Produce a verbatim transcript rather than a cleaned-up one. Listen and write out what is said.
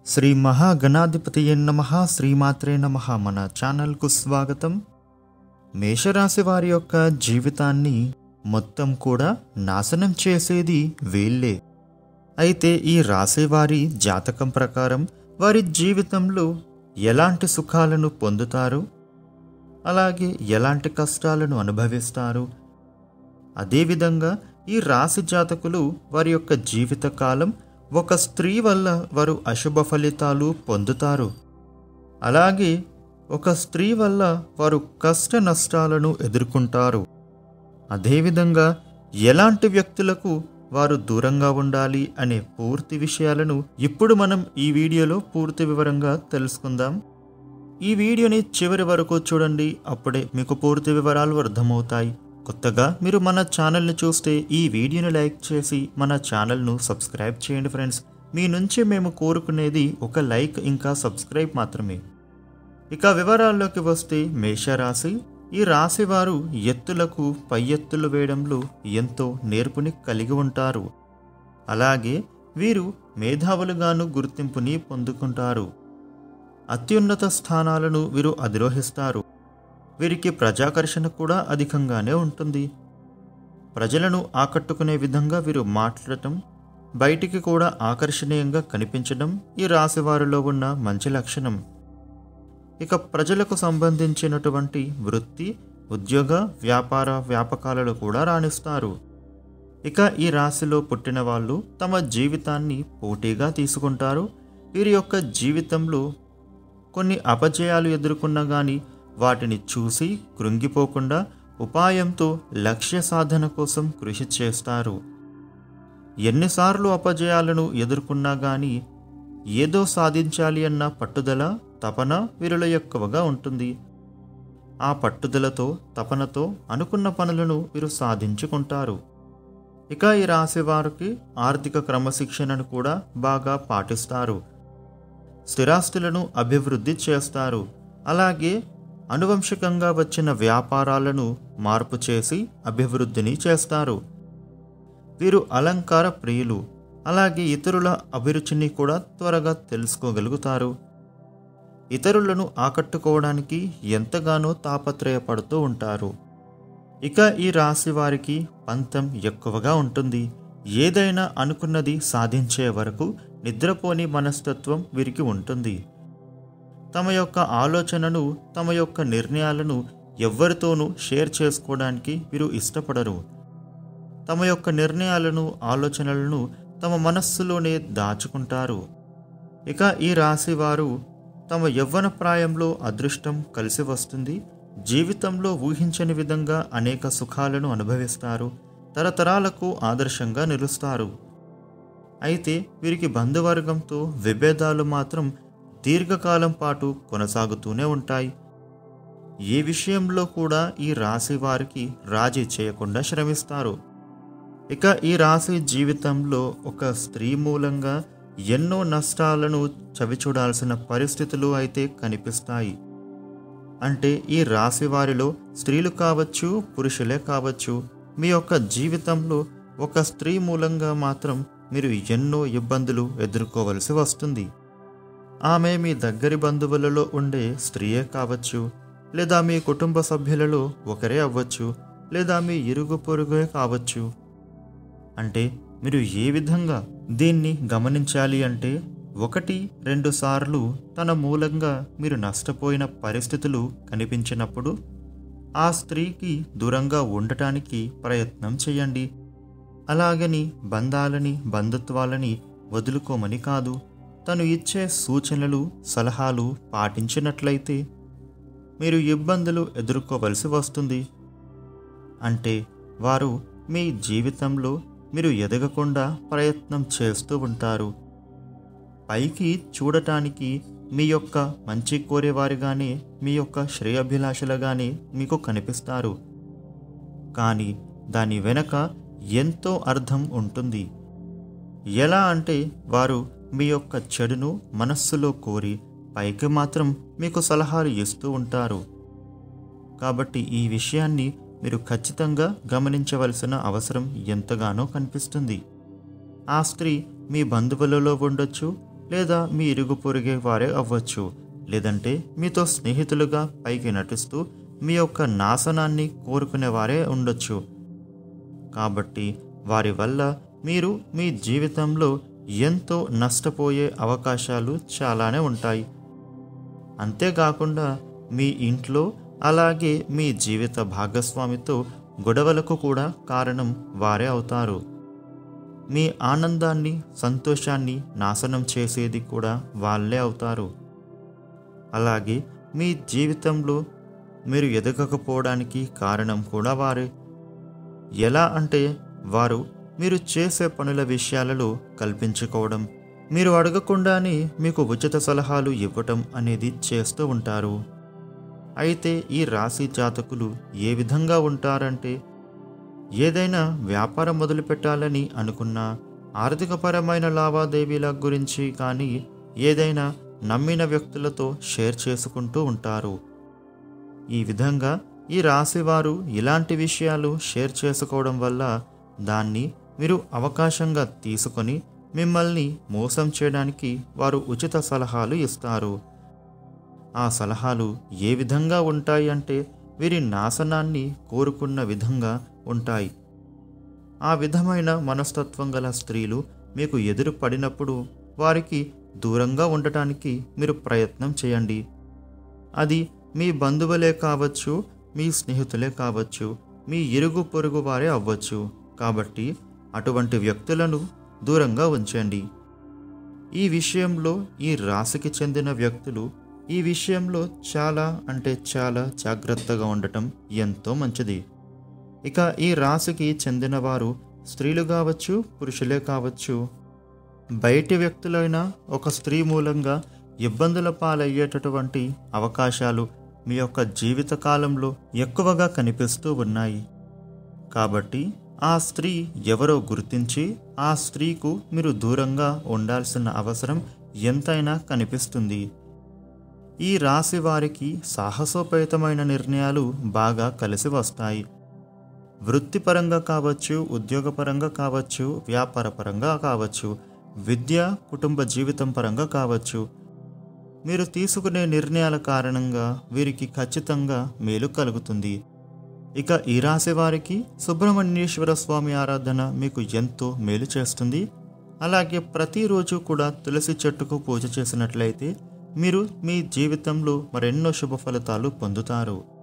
శ్రీ మహాగణాధిపతియే నమః. శ్రీమాత్రే నమః. మన ఛానల్కు స్వాగతం. మేషరాశి వారి యొక్క జీవితాన్ని మొత్తం కూడా నాశనం చేసేది వీళ్ళే. అయితే ఈ రాశి వారి జాతకం ప్రకారం వారి జీవితంలో ఎలాంటి సుఖాలను పొందుతారు, అలాగే ఎలాంటి కష్టాలను అనుభవిస్తారు, అదేవిధంగా ఈ రాశి జాతకులు వారి యొక్క జీవితకాలం ఒక స్త్రీ వల్ల వారు అశుభ ఫలితాలు పొందుతారు, అలాగే ఒక స్త్రీ వల్ల వారు కష్ట నష్టాలను ఎదుర్కొంటారు. అదేవిధంగా ఎలాంటి వ్యక్తులకు వారు దూరంగా ఉండాలి అనే పూర్తి విషయాలను ఇప్పుడు మనం ఈ వీడియోలో పూర్తి వివరంగా తెలుసుకుందాం. ఈ వీడియోని చివరి వరకు చూడండి, అప్పుడే మీకు పూర్తి వివరాలు అర్థమవుతాయి. కొత్తగా మీరు మన ఛానల్ని చూస్తే ఈ వీడియోని లైక్ చేసి మన ఛానల్ను సబ్స్క్రైబ్ చేయండి ఫ్రెండ్స్. మీ నుంచి మేము కోరుకునేది ఒక లైక్ ఇంకా సబ్స్క్రైబ్ మాత్రమే. ఇక వివరాల్లోకి వస్తే మేషరాశి ఈ రాశి వారు ఎత్తులకు పై ఎత్తులు వేయడంలో ఎంతో నేర్పుని కలిగి ఉంటారు. అలాగే వీరు మేధావులుగాను గుర్తింపుని పొందుకుంటారు. అత్యున్నత స్థానాలను వీరు అధిరోహిస్తారు. వీరికి ప్రజాకర్షణ కూడా అధికంగానే ఉంటుంది. ప్రజలను ఆకట్టుకునే విధంగా వీరు మాట్లాడటం, బయటికి కూడా ఆకర్షణీయంగా కనిపించడం ఈ రాశి వారిలో ఉన్న మంచి లక్షణం. ఇక ప్రజలకు సంబంధించినటువంటి వృత్తి, ఉద్యోగ, వ్యాపార వ్యాపకాలలో కూడా రాణిస్తారు. ఇక ఈ రాశిలో పుట్టిన వాళ్ళు తమ జీవితాన్ని పోటీగా తీసుకుంటారు. వీరి యొక్క జీవితంలో కొన్ని అపజయాలు ఎదుర్కొన్నా కానీ వాటిని చూసి కృంగిపోకుండా ఉపాయంతో లక్ష్య సాధన కోసం కృషి చేస్తారు. ఎన్నిసార్లు అపజయాలను ఎదుర్కొన్నా కానీ ఏదో సాధించాలి అన్న పట్టుదల, తపన వీరిలో ఎక్కువగా ఉంటుంది. ఆ పట్టుదలతో, తపనతో అనుకున్న పనులను వీరు సాధించుకుంటారు. ఇక ఈ రాశి వారికి ఆర్థిక క్రమశిక్షణను కూడా బాగా పాటిస్తారు. స్థిరాస్తులను అభివృద్ధి చేస్తారు. అలాగే అనువంశికంగా వచ్చిన వ్యాపారాలను మార్పు చేసి అభివృద్ధిని చేస్తారు. వీరు అలంకార ప్రియులు. అలాగే ఇతరుల అభిరుచిని కూడా త్వరగా తెలుసుకోగలుగుతారు. ఇతరులను ఆకట్టుకోవడానికి ఎంతగానో తాపత్రయపడుతూ ఉంటారు. ఇక ఈ రాశి వారికి పంతం ఎక్కువగా ఉంటుంది. ఏదైనా అనుకున్నది సాధించే వరకు నిద్రపోని మనస్తత్వం వీరికి ఉంటుంది. తమ యొక్క ఆలోచనను, తమ యొక్క నిర్ణయాలను ఎవ్వరితోనూ షేర్ చేసుకోవడానికి వీరు ఇష్టపడరు. తమ యొక్క నిర్ణయాలను, ఆలోచనలను తమ మనస్సులోనే దాచుకుంటారు. ఇక ఈ రాశి వారు తమ యవ్వన ప్రాయంలో అదృష్టం కలిసి వస్తుంది. జీవితంలో ఊహించని విధంగా అనేక సుఖాలను అనుభవిస్తారు. తరతరాలకు ఆదర్శంగా నిలుస్తారు. అయితే వీరికి బంధువర్గంతో విభేదాలు మాత్రం దీర్ఘకాలం పాటు కొనసాగుతూనే ఉంటాయి. ఏ విషయంలో కూడా ఈ రాశి వారికి రాజీ చేయకుండా శ్రమిస్తారు. ఇక ఈ రాశి జీవితంలో ఒక స్త్రీ మూలంగా ఎన్నో నష్టాలను చవిచూడాల్సిన పరిస్థితులు అయితే కనిపిస్తాయి. అంటే ఈ రాశి వారిలో స్త్రీలు కావచ్చు, పురుషులే కావచ్చు, మీ యొక్క జీవితంలో ఒక స్త్రీ మూలంగా మాత్రం మీరు ఎన్నో ఇబ్బందులు ఎదుర్కోవలసి వస్తుంది. ఆమె మీ దగ్గరి బంధువులలో ఉండే స్త్రీయే కావచ్చు, లేదా మీ కుటుంబ సభ్యులలో ఒకరే అవ్వచ్చు, లేదా మీ ఇరుగు పొరుగే కావచ్చు. అంటే మీరు ఏ విధంగా దీన్ని గమనించాలి అంటే, ఒకటి రెండు సార్లు తన మూలంగా మీరు నష్టపోయిన పరిస్థితులు కనిపించినప్పుడు ఆ స్త్రీకి దూరంగా ఉండటానికి ప్రయత్నం చేయండి. అలాగని బంధాలని, బంధుత్వాలని వదులుకోమని కాదు. తను ఇచ్చే సూచనలు, సలహాలు పాటించినట్లయితే మీరు ఇబ్బందులు ఎదుర్కోవలసి వస్తుంది. అంటే వారు మీ జీవితంలో మీరు ఎదగకుండా ప్రయత్నం చేస్తూ ఉంటారు. పైకి చూడటానికి మీ యొక్క మంచి కోరేవారిగానే, మీ యొక్క శ్రేయాభిలాషలుగానే మీకు కనిపిస్తారు. కానీ దాని వెనక ఎంతో అర్థం ఉంటుంది. ఎలా అంటే వారు మీ యొక్క చెడును మనస్సులో కోరి పైకి మాత్రం మీకు సలహాలు ఇస్తూ ఉంటారు. కాబట్టి ఈ విషయాన్ని మీరు ఖచ్చితంగా గమనించవలసిన అవసరం ఎంతగానో కనిపిస్తుంది. ఆ స్త్రీ మీ బంధువులలో ఉండొచ్చు, లేదా మీ ఇరుగు పొరుగే వారే అవ్వచ్చు, లేదంటే మీతో స్నేహితులుగా పైకి నటిస్తూ మీ యొక్క నాశనాన్ని కోరుకునేవారే ఉండొచ్చు. కాబట్టి వారి వల్ల మీరు మీ జీవితంలో ఎంతో నష్టపోయే అవకాశాలు చాలానే ఉంటాయి. అంతేకాకుండా మీ ఇంట్లో అలాగే మీ జీవిత భాగస్వామితో గొడవలకు కూడా కారణం వారే అవుతారు. మీ ఆనందాన్ని, సంతోషాన్ని నాశనం చేసేది కూడా వాళ్ళే అవుతారు. అలాగే మీ జీవితంలో మీరు ఎదగకపోవడానికి కారణం కూడా వారే. ఎలా అంటే వారు మీరు చేసే పనుల విషయాలలో కల్పించుకోవడం, మీరు అడగకుండానే మీకు ఉచిత సలహాలు ఇవ్వటం అనేది చేస్తూ ఉంటారు. అయితే ఈ రాశి జాతకులు ఏ విధంగా ఉంటారంటే, ఏదైనా వ్యాపారం మొదలుపెట్టాలని అనుకున్నా, ఆర్థికపరమైన లావాదేవీల గురించి కానీ ఏదైనా నమ్మిన వ్యక్తులతో షేర్ చేసుకుంటూ ఉంటారు. ఈ విధంగా ఈ రాశివారు ఇలాంటి విషయాలు షేర్ చేసుకోవడం వల్ల దాన్ని మీరు అవకాశంగా తీసుకొని మిమ్మల్ని మోసం చేయడానికి వారు ఉచిత సలహాలు ఇస్తారు. ఆ సలహాలు ఏ విధంగా ఉంటాయి అంటే వీరి నాశనాన్ని కోరుకున్న విధంగా ఉంటాయి. ఆ విధమైన మనస్తత్వం గల స్త్రీలు మీకు ఎదురు పడినప్పుడు వారికి దూరంగా ఉండటానికి మీరు ప్రయత్నం చేయండి. అది మీ బంధువులే కావచ్చు, మీ స్నేహితులే కావచ్చు, మీ ఇరుగు పొరుగు వారే అవ్వచ్చు. కాబట్టి అటువంటి వ్యక్తులను దూరంగా ఉంచండి. ఈ విషయంలో ఈ రాశికి చెందిన వ్యక్తులు ఈ విషయంలో చాలా అంటే చాలా జాగ్రత్తగా ఉండటం ఎంతో మంచిది. ఇక ఈ రాశికి చెందిన వారు స్త్రీలు కావచ్చు, పురుషులే కావచ్చు, బయటి వ్యక్తులైన ఒక స్త్రీ మూలంగా ఇబ్బందుల పాలయ్యేటటువంటి అవకాశాలు మీ యొక్క జీవిత కాలంలో ఎక్కువగా కనిపిస్తూ ఉన్నాయి. కాబట్టి ఆ స్త్రీ ఎవరో గుర్తించి ఆ స్త్రీకు మీరు దూరంగా ఉండాల్సిన అవసరం ఎంతైనా కనిపిస్తుంది. ఈ రాశి వారికి సాహసోపేతమైన నిర్ణయాలు బాగా కలిసి వస్తాయి. వృత్తిపరంగా కావచ్చు, ఉద్యోగపరంగా కావచ్చు, వ్యాపారపరంగా కావచ్చు, విద్య, కుటుంబ జీవితం పరంగా కావచ్చు, మీరు తీసుకునే నిర్ణయాల కారణంగా వీరికి ఖచ్చితంగా మేలు కలుగుతుంది. ఇక ఈ రాశి వారికి సుబ్రహ్మణ్యేశ్వర స్వామి ఆరాధన మీకు ఎంతో మేలు చేస్తుంది. అలాగే ప్రతిరోజు కూడా తులసి చెట్టుకు పూజ చేసినట్లయితే మీరు మీ జీవితంలో మరెన్నో శుభ ఫలితాలు పొందుతారు.